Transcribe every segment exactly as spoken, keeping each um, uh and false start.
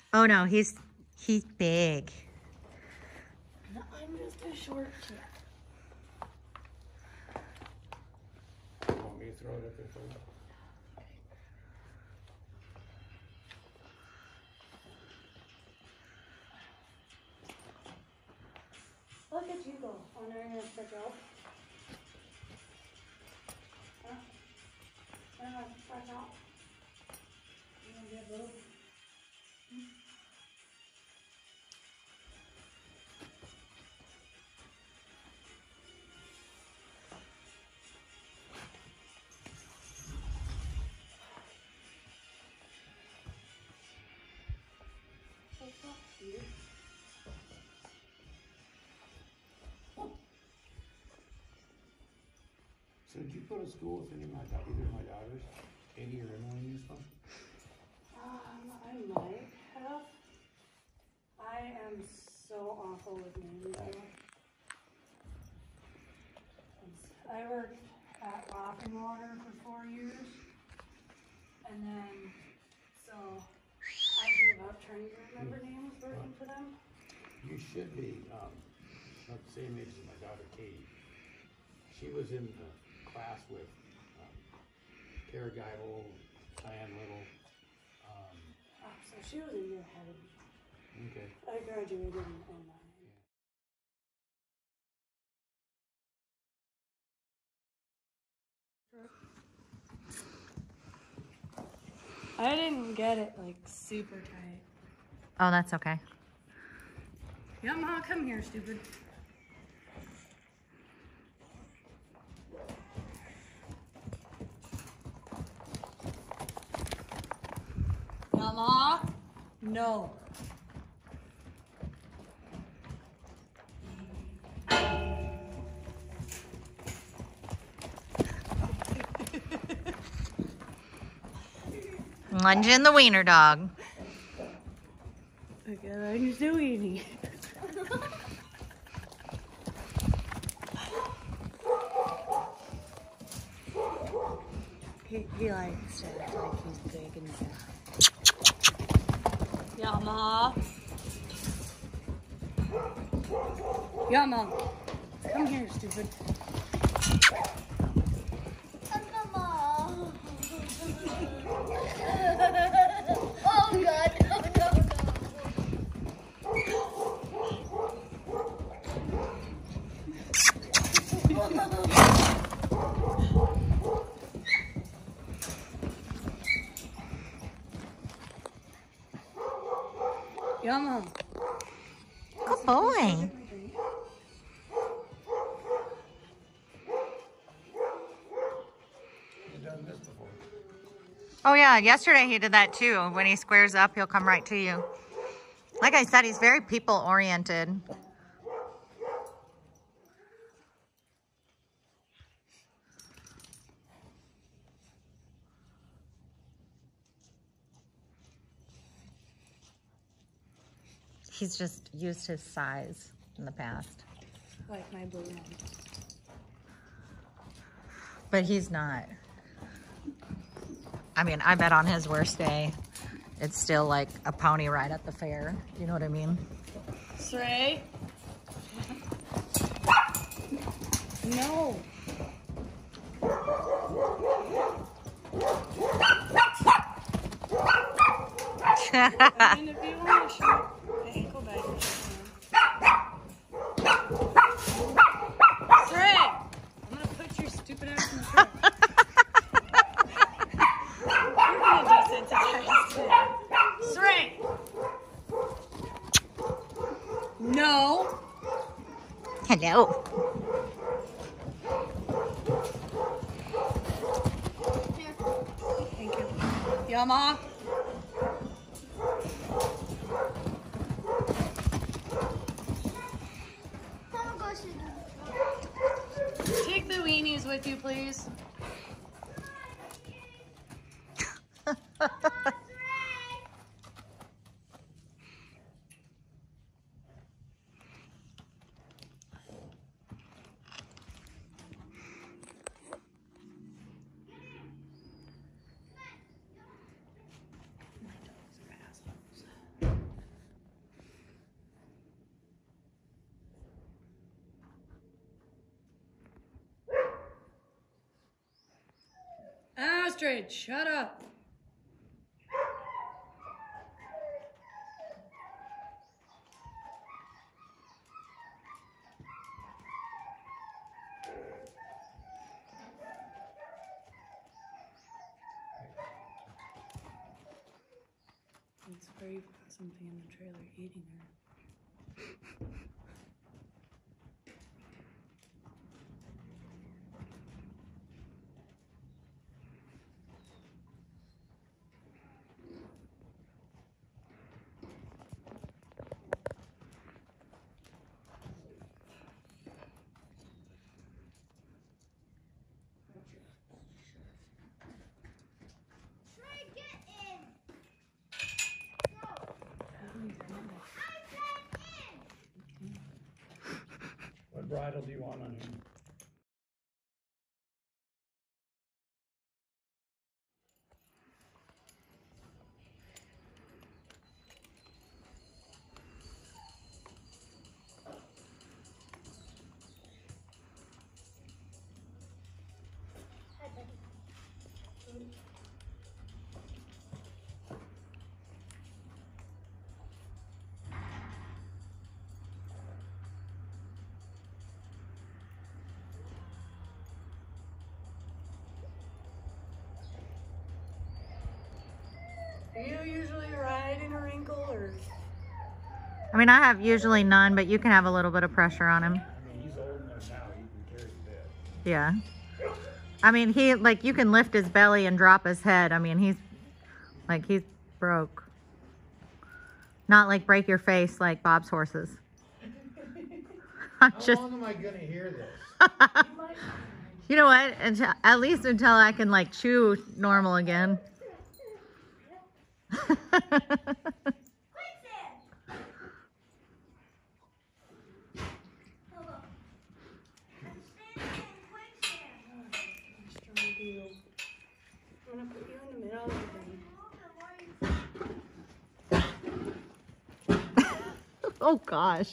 Oh no, he's he's big. I'm just a short kid. You want me to throw it up there for you? Look at you go. Oh, now you're gonna stretch out. Huh? You're gonna stretch out. You're gonna get blue. What's up, Peter? So did you go to school with any of my da- either of my daughters, Katie or Emily, in this one? Um, I might have. I am so awful with names. I worked at Laughing Water for four years, and then so I gave up trying to remember names working for them. You should be um, about the same age as my daughter Katie. She was in the class with um, Kara Geibel, Diane Little. Um, Oh, so she was a year ahead of me. okay. I graduated in oh nine. I didn't get it like super tight. Oh, that's okay. Yeah, Mom, come here, stupid. Mama, no. Lunging the wiener dog. Okay, I'm doing it. he, he likes it like he's big and bad. Yama. Yama. Come here, stupid. Oh God, no, no, no. Yama. Good boy. You've done this before. Oh yeah, yesterday he did that too. When he squares up, he'll come right to you. Like I said, he's very people oriented. He's just used his size in the past. Like my blue one. But he's not. I mean, I bet on his worst day, it's still like a pony ride at the fair. You know what I mean? Sray? No. I mean, if you want to shoot the ankle bite, you can. Sray! I'm gonna put your stupid ass in the truck. You're gonna desensitize it. Sray! No. Hello. Thank you. Yama. Take the weenies with you, please. My dogs are assholes. Astrid, shut up. It's where you put something in the trailer eating her. What bridle do you want on him? Do you usually ride in a wrinkle or? I mean, I have usually none, but you can have a little bit of pressure on him. I mean, he's old enough now, he can carry the bed. Yeah. I mean, he, like, you can lift his belly and drop his head. I mean, he's, like, he's broke. Not like break your face like Bob's horses. I'm How just, long am I gonna hear this? you know what? Until, at least until I can, like, chew normal again. I'm gonna put you in the middle of the thing. Oh, gosh.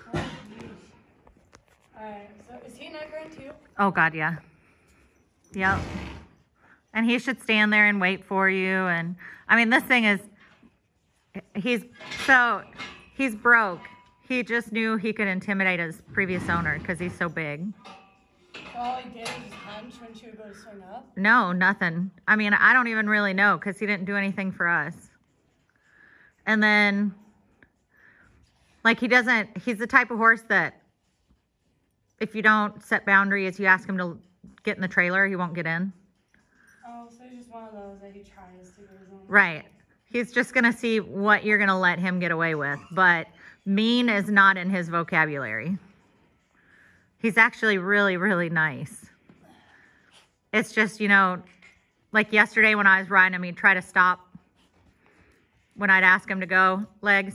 Alright, so is he not going too? Oh, God, yeah. Yep. And he should stand there and wait for you. And, I mean, this thing is, he's, so, he's broke. He just knew he could intimidate his previous owner because he's so big. So all he did was just hunch when she would go to swing up? No, nothing. I mean, I don't even really know because he didn't do anything for us. And then, like, he doesn't, he's the type of horse that if you don't set boundaries, you ask him to get in the trailer, he won't get in. Oh, so he's just one of those that he tries to go his own way. Right. He's just going to see what you're going to let him get away with. But mean is not in his vocabulary. He's actually really, really nice. It's just, you know, like yesterday when I was riding him, he'd try to stop when I'd ask him to go, legs.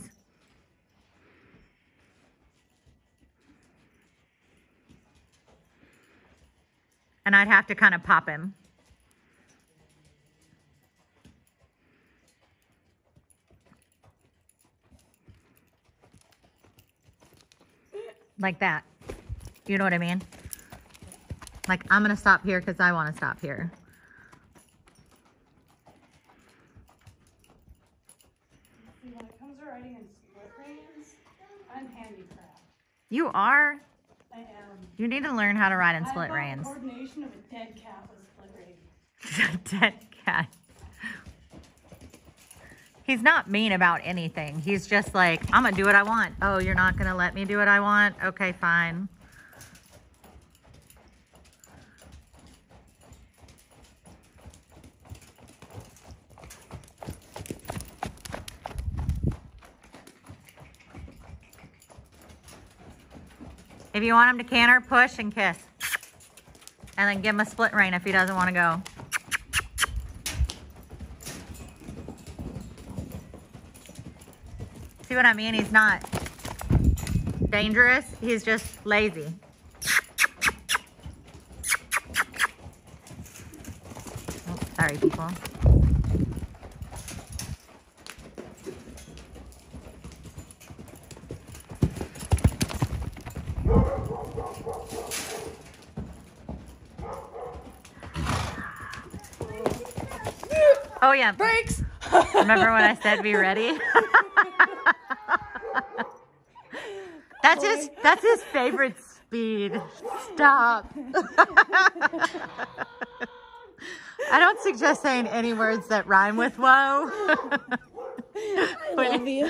And I'd have to kind of pop him. Like that. You know what I mean? Like, I'm going to stop here because I want to stop here. See, when it comes to riding in split reins, I'm handicraft. You are? I am. You need to learn how to ride in split I've got reins. coordination of a dead cat with split reins. Dead cat. He's not mean about anything. He's just like, I'm going to do what I want. Oh, you're not going to let me do what I want? Okay, fine. If you want him to canter, push and kiss. And then give him a split rein if he doesn't want to go. See what I mean? He's not dangerous. He's just lazy. Oh, sorry, people. Oh, yeah. Brakes! Remember when I said be ready? That's his, that's his favorite speed. Stop. I don't suggest saying any words that rhyme with whoa. I love you.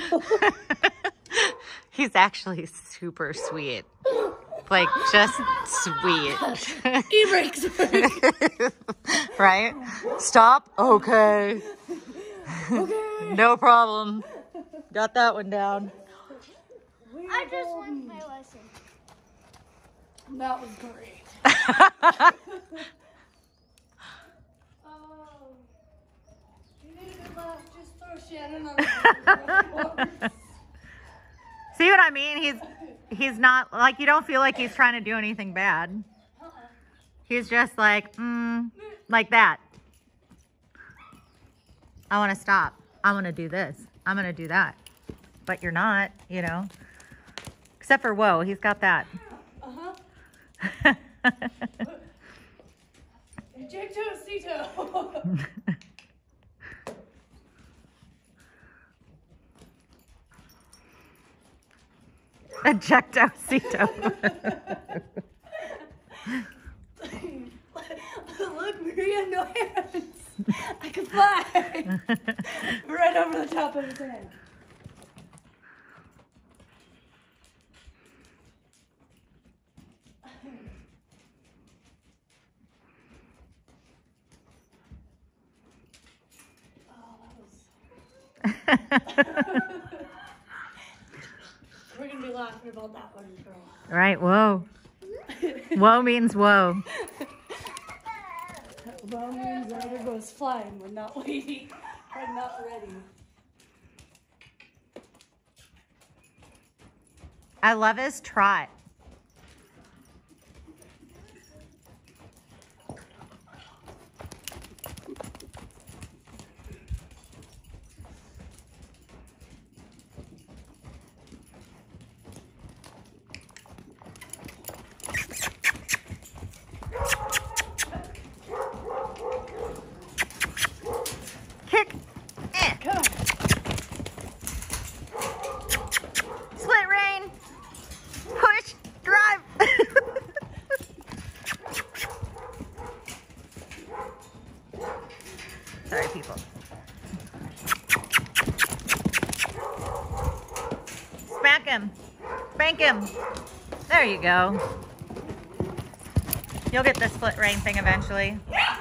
He's actually super sweet. Like, just sweet. E-brakes. Right? Stop. Okay. Okay. No problem. Got that one down. I just learned my lesson. That was great. Oh, you need a good laugh. Just throw Shannon on the See what I mean? He's he's not, like, you don't feel like he's trying to do anything bad. He's just like, mm, like that. I want to stop. I want to do this. I'm going to do that. But you're not, you know. Except for whoa, he's got that. Uh-huh. Ejecto-cito. Ejecto-cito. Look, Maria, no hands. I can fly. Right over the top of his head. We're gonna be laughing about that one, girl. Right, whoa. Whoa means whoa. Well, means either goes flying when not waiting, when not ready. I love his trot. Kick. Eh. Come on. Split rein. Push. Drive. Sorry, people. Smack him. Spank him. There you go. You'll get the split rein thing eventually.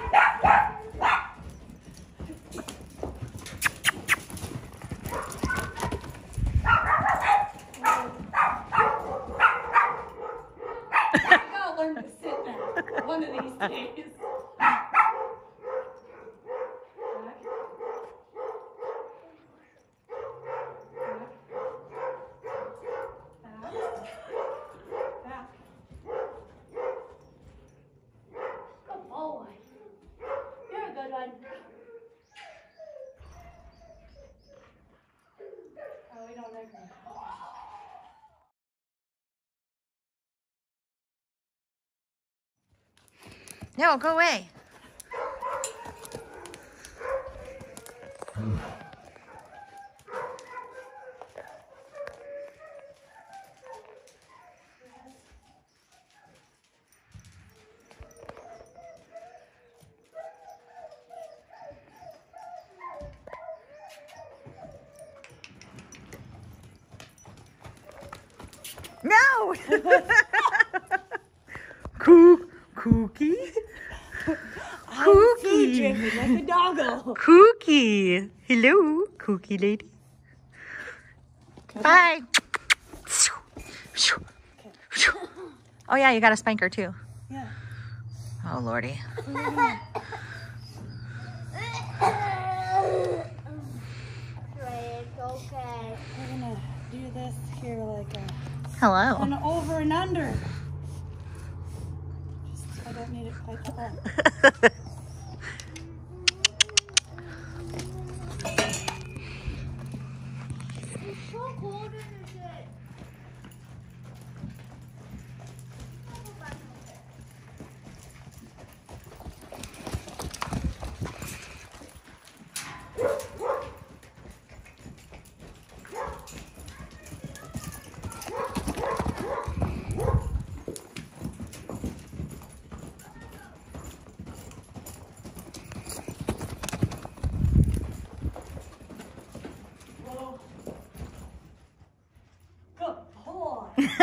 I gotta learn to sit now. One of these days. Back. Back. Back. Good boy. You're a good one. Oh, we don't like her. No, go away. No! Cook, cookie. Cookie. Like a doggo. Cookie. Hello, cookie lady. Bye. Oh yeah, you got a spanker too. Yeah. Oh lordy. Right, okay. We're gonna do this here like a, Hello. an over and under. Just, I don't need it quite that long. It's so cold in the shed.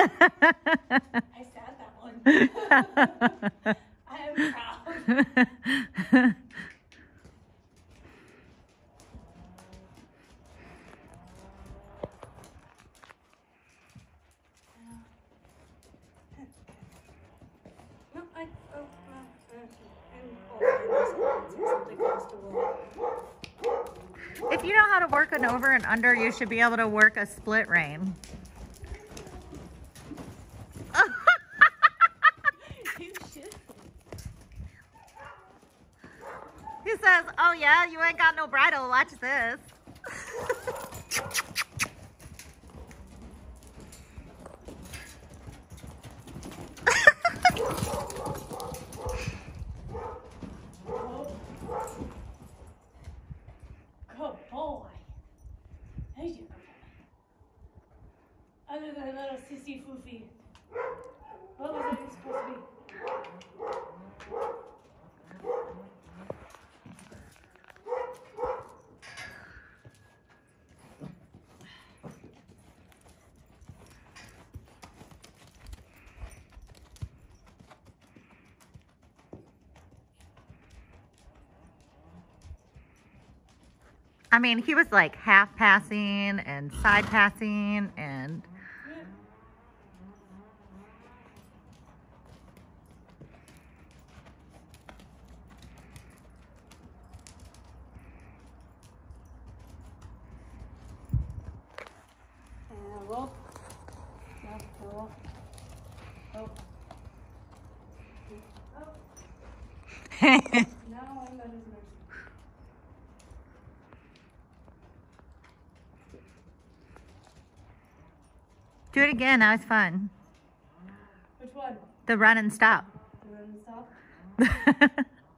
I sat that one. I am proud. No, I, oh, uh, and, oh, something close to will. If you know how to work an over and under, you should be able to work a split rein. You should. He says, oh yeah, you ain't got no bridle, watch this. Good boy. There's your good boy. Other than little sissy foofy. What was it supposed to be? I mean, he was like half passing and side passing and And roll. No, roll. Oh. Oh. Now I'm at his mercy. do it again. That was fun. Which one? The run and stop. The run and stop?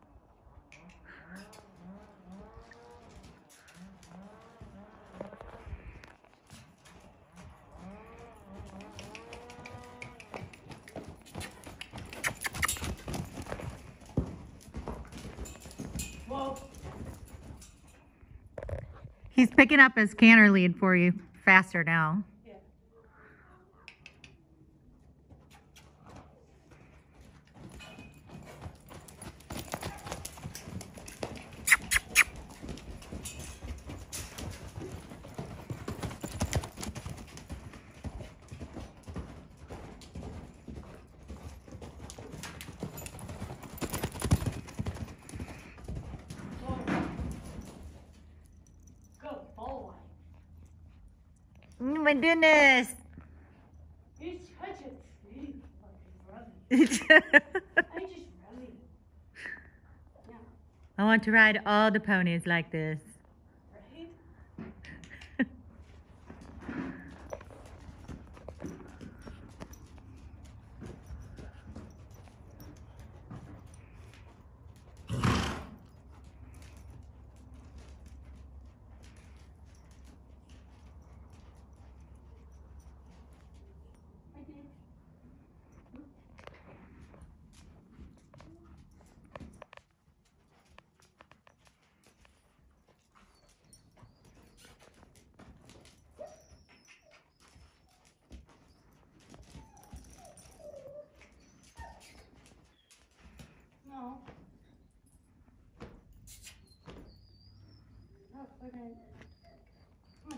Whoa. He's picking up his canter lead for you faster now. Yeah. Good boy. Oh my goodness. He's such a sweet fucking brother. I just really. Yeah. I want to ride all the ponies like this. Right? No. Oh, okay. Come on.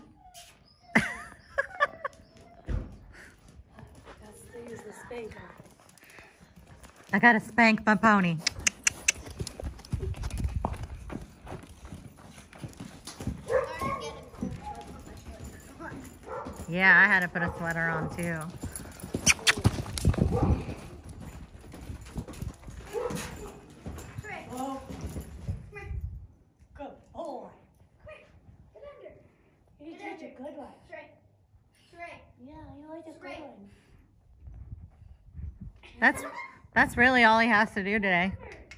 That's to use the spanker. I gotta spank my pony. Yeah, I had to put a sweater on too. Whoa. Good boy. He's such a good one. Yeah, you like a good one. That's that's really all he has to do today.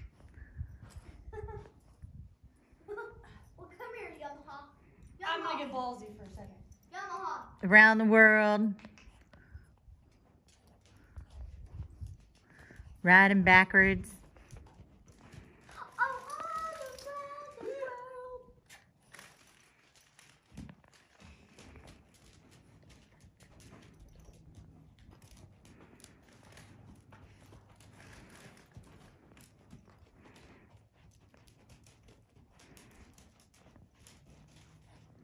Well, come here, Yamaha. I'm gonna Yamaha. get ballsy for a second. Yamaha. Around the world. Riding backwards. I'm all around the world.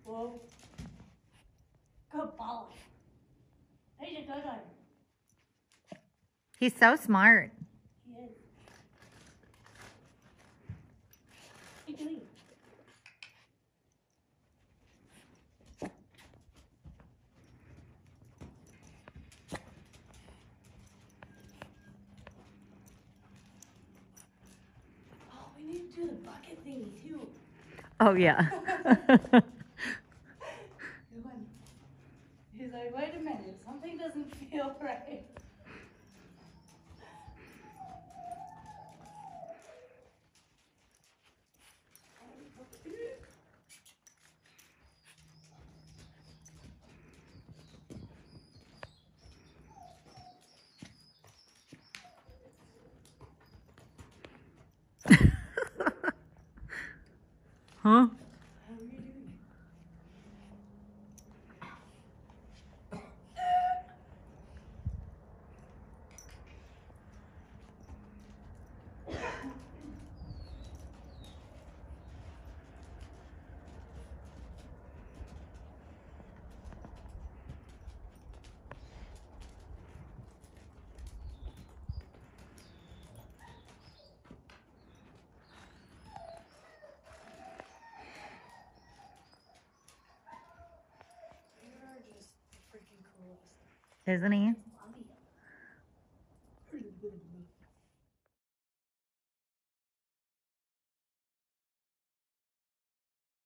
Whoa. Good boy. He's a good one. He's so smart. He is. What are you doing? Oh, we need to do the bucket thingy too. Oh, yeah. Good one. He's like, wait a minute, something doesn't feel right. Huh? How are you doing? You're just the freaking coolest. Isn't he? Love you.